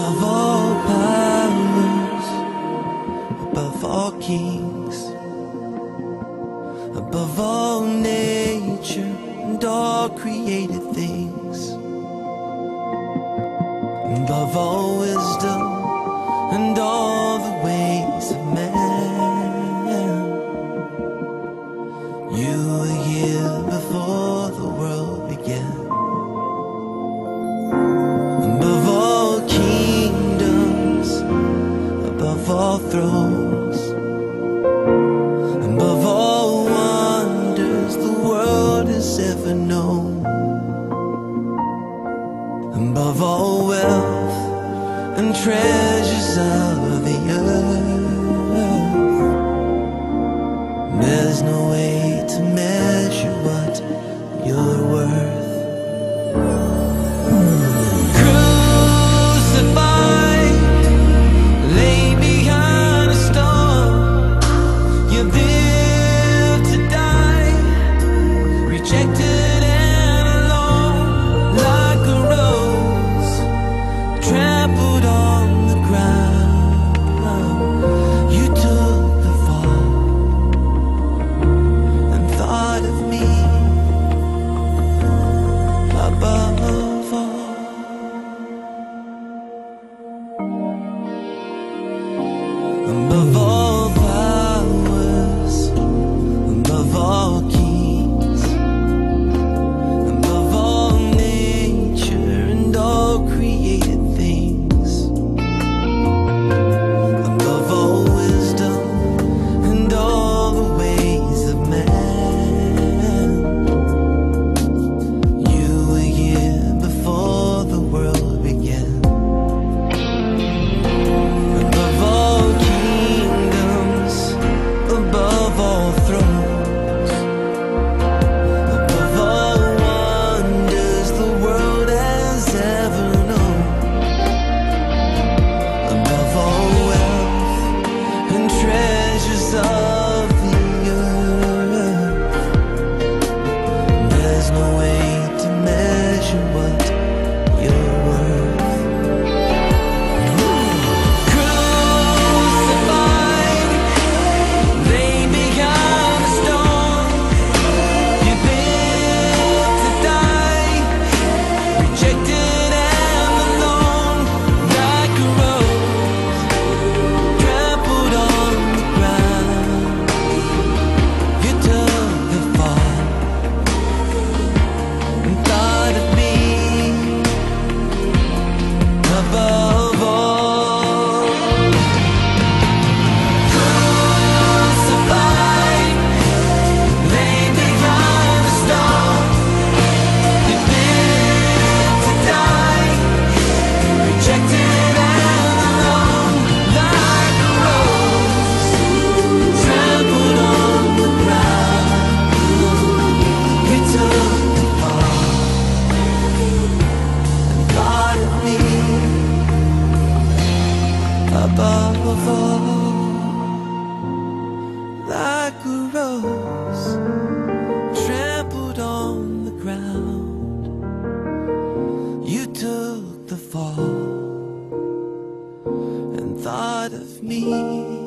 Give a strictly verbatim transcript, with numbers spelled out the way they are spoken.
above all powers, above all kings, above all nature and all created things, above all wisdom and all the ways of man. You were here before the world began. Above all kingdoms, above all thrones, above all wonders the world has ever known, above all wealth and treasures of the earth, there's no way to measure what you're worth. Crucified, laid behind a stone, you lived to die, rejected and alone, like a rose trampled on the ground. You took the fall and thought of me above all. Above all powers, above all kings, above all nature and all created things, above all wisdom and all the ways of man. You were here before the world began. Above all kingdoms, above all thrones, above all wonders the world has ever known, above all wealth and treasures of the earth, there's no way to measure what you're worth. Crucified, laid behind a stone, you lived to die, rejected and alone, like a rose trampled on the ground. You took the fall and thought of me above all. Crucified, laid behind a stone, you lived to die, rejected and alone, like a rose trampled on the ground. You took the fall and thought of me above all. Like a rose trampled on the ground, you took the fall and thought of me